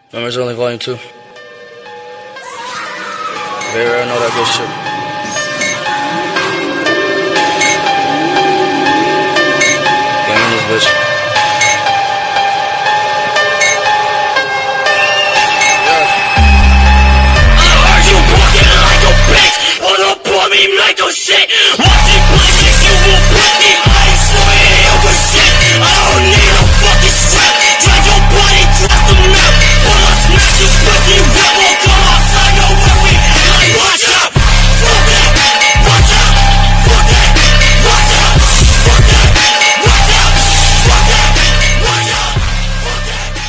Members Only Volume 2. Very rare, know that good shit. Gang in this bitch. I heard you walking like a bitch. Wanna pour me like a shit. Watch it blink if you will break it. I ain't swinging over shit. I don't need a fucking strap. Drag your body, drop the map. Pull up, smash your pussy, rebel. Come outside, know where we at. Like, watch out, fuck that. Watch out, fuck that. Watch out, fuck that. Watch out, fuck that. Watch out, fuck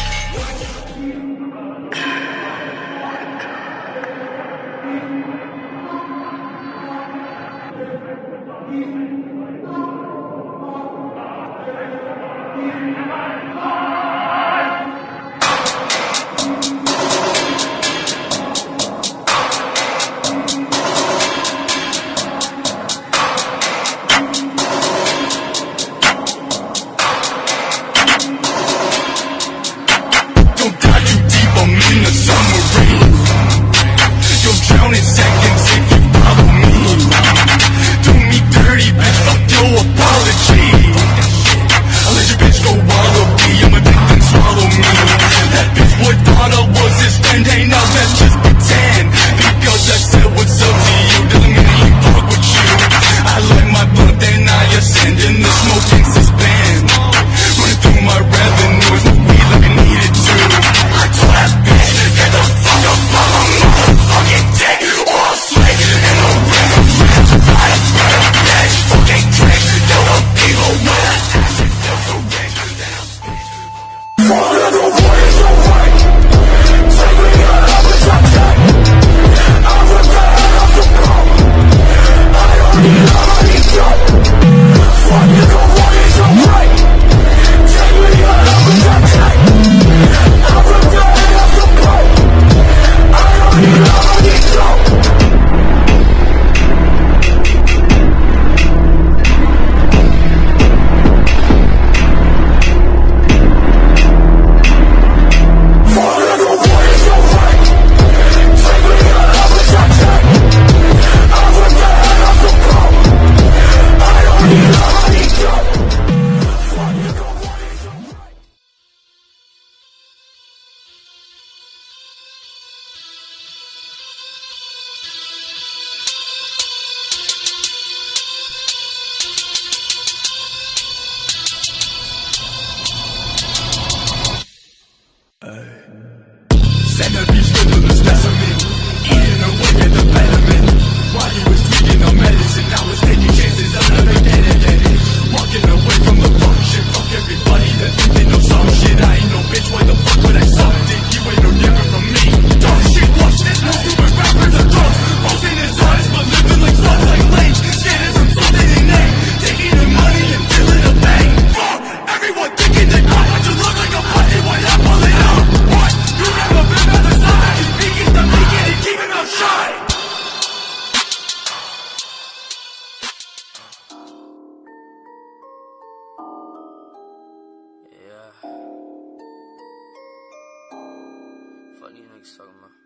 Fuck these niggas talking about.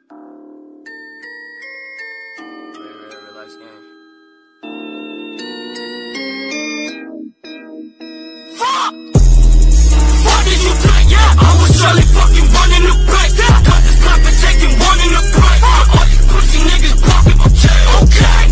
Very rare, relax game. fuck! Why did you play? Yeah, I was surely fucking running the bank. Got this clap and taking one in the break. All these pussy niggas popping, okay, okay.